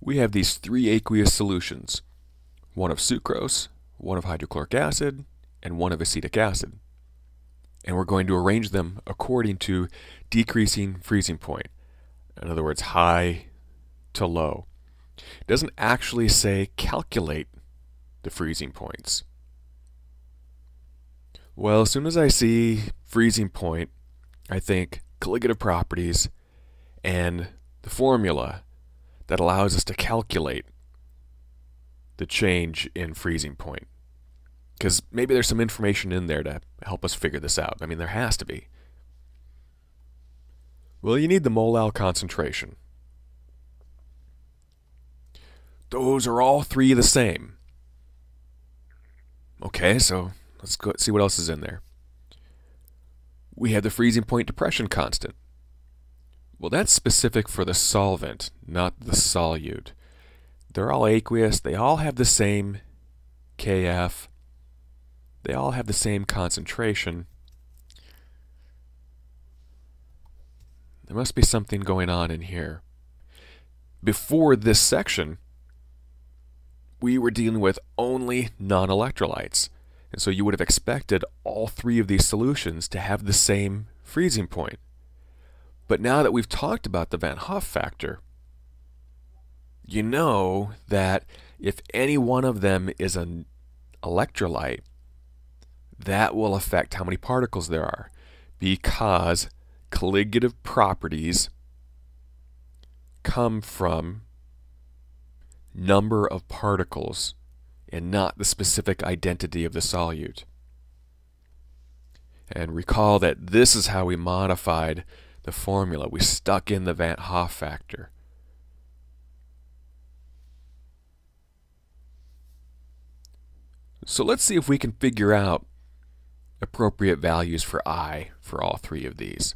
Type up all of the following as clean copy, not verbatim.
we have these three aqueous solutions, one of sucrose, one of hydrochloric acid, and one of acetic acid. And we're going to arrange them according to decreasing freezing point. In other words, high to low. It doesn't actually say calculate the freezing points. Well, as soon as I see freezing point, I think colligative properties and the formula that allows us to calculate the change in freezing point. Because maybe there's some information in there to help us figure this out. I mean, there has to be. Well, you need the molal concentration. Those are all three the same. Okay, so let's go see what else is in there. We have the freezing point depression constant. Well, that's specific for the solvent, not the solute. They're all aqueous. They all have the same Kf. They all have the same concentration. There must be something going on in here. Before this section, we were dealing with only non-electrolytes. And so you would have expected all three of these solutions to have the same freezing point. But now that we've talked about the Van't Hoff factor, you know that if any one of them is an electrolyte, that will affect how many particles there are, because colligative properties come from number of particles and not the specific identity of the solute. And recall that this is how we modified the formula. We stuck in the Van't Hoff factor. So let's see if we can figure out appropriate values for I for all three of these.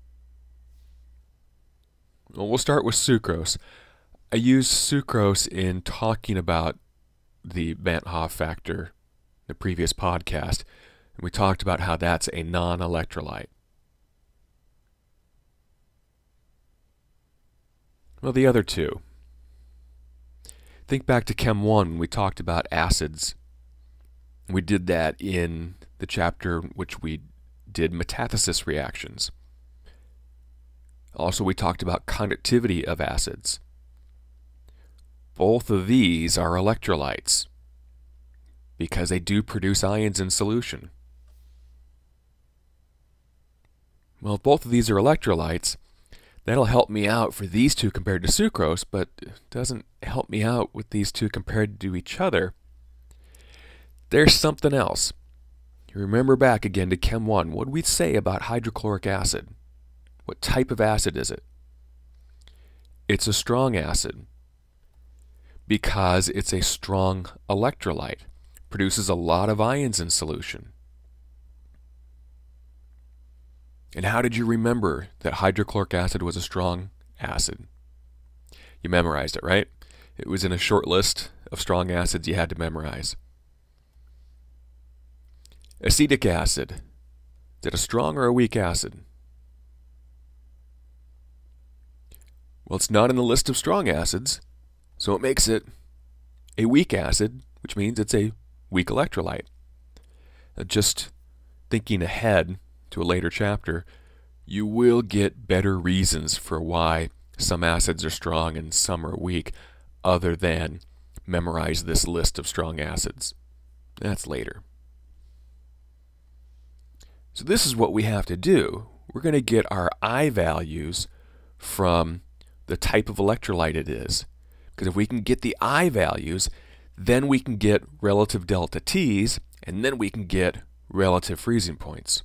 Well, we'll start with sucrose. I used sucrose in talking about the Van't Hoff factor in the previous podcast, and we talked about how that's a non-electrolyte. Well, the other two. Think back to Chem 1 when we talked about acids. We did that in the chapter which we did metathesis reactions. Also, we talked about conductivity of acids. Both of these are electrolytes because they do produce ions in solution. Well, if both of these are electrolytes, that'll help me out for these two compared to sucrose, but it doesn't help me out with these two compared to each other. There's something else. You remember back again to Chem 1. What did we say about hydrochloric acid? What type of acid is it? It's a strong acid because it's a strong electrolyte. Produces a lot of ions in solution. And how did you remember that hydrochloric acid was a strong acid? You memorized it, right? It was in a short list of strong acids you had to memorize. Acetic acid. Is it a strong or a weak acid? Well, it's not in the list of strong acids, so it makes it a weak acid, which means it's a weak electrolyte. Just thinking ahead to a later chapter, you will get better reasons for why some acids are strong and some are weak, other than memorize this list of strong acids. That's later. So this is what we have to do. We're going to get our I values from the type of electrolyte it is. Because if we can get the I values, then we can get relative delta T's, and then we can get relative freezing points.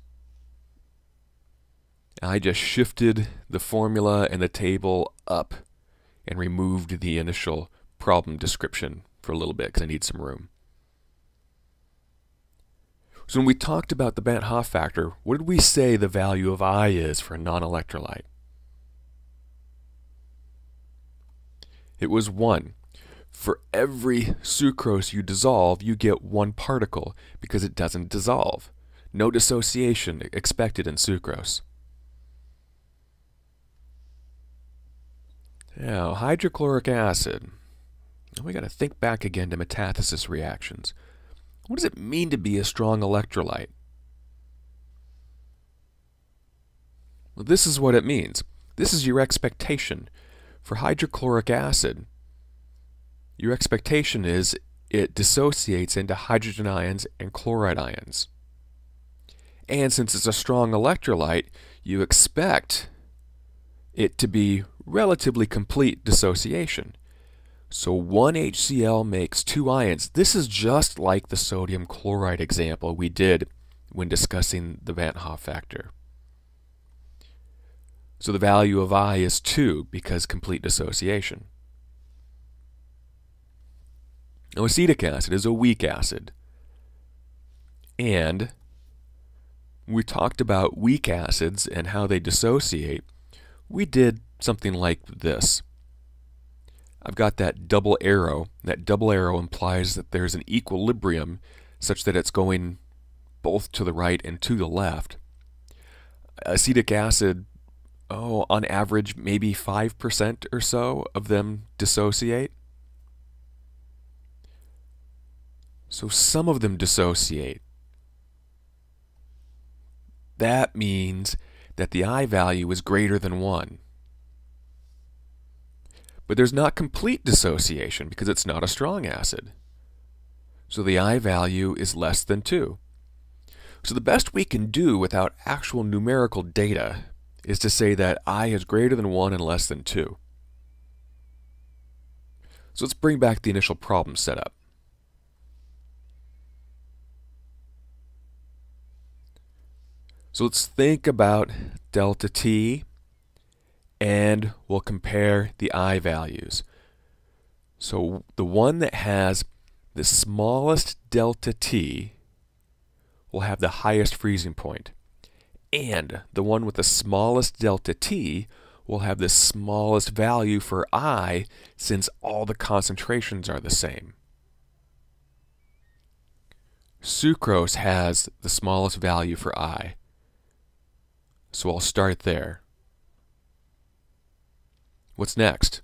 I just shifted the formula and the table up and removed the initial problem description for a little bit because I need some room. So when we talked about the Van't Hoff factor, what did we say the value of I is for a non-electrolyte? It was 1. For every sucrose you dissolve, you get 1 particle because it doesn't dissolve. No dissociation expected in sucrose. Now, hydrochloric acid. And we got to think back again to metathesis reactions. What does it mean to be a strong electrolyte? Well, this is what it means. This is your expectation. For hydrochloric acid, your expectation is it dissociates into hydrogen ions and chloride ions. And since it's a strong electrolyte, you expect it to be relatively complete dissociation. So one HCl makes two ions. This is just like the sodium chloride example we did when discussing the Van't Hoff factor. So the value of I is 2 because complete dissociation. Now, acetic acid is a weak acid. And we talked about weak acids and how they dissociate. We did something like this. I've got that double arrow. That double arrow implies that there's an equilibrium such that it's going both to the right and to the left. Acetic acid, on average, maybe 5% or so of them dissociate. So some of them dissociate. That means that the I value is greater than 1. But there's not complete dissociation because it's not a strong acid. So the I value is less than 2. So the best we can do without actual numerical data is to say that I is greater than 1 and less than 2. So let's bring back the initial problem setup. So let's think about delta T, and we'll compare the I values. So the one that has the smallest delta T will have the highest freezing point. And the one with the smallest delta T will have the smallest value for I since all the concentrations are the same. Sucrose has the smallest value for I. So I'll start there. What's next?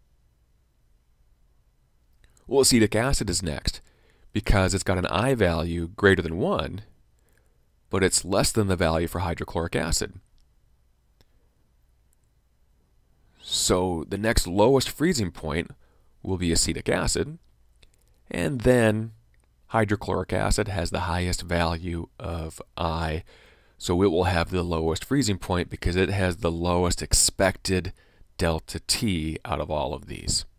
Well, acetic acid is next because it's got an I value greater than 1, but it's less than the value for hydrochloric acid. So the next lowest freezing point will be acetic acid, and then hydrochloric acid has the highest value of I, so it will have the lowest freezing point because it has the lowest expected delta T out of all of these.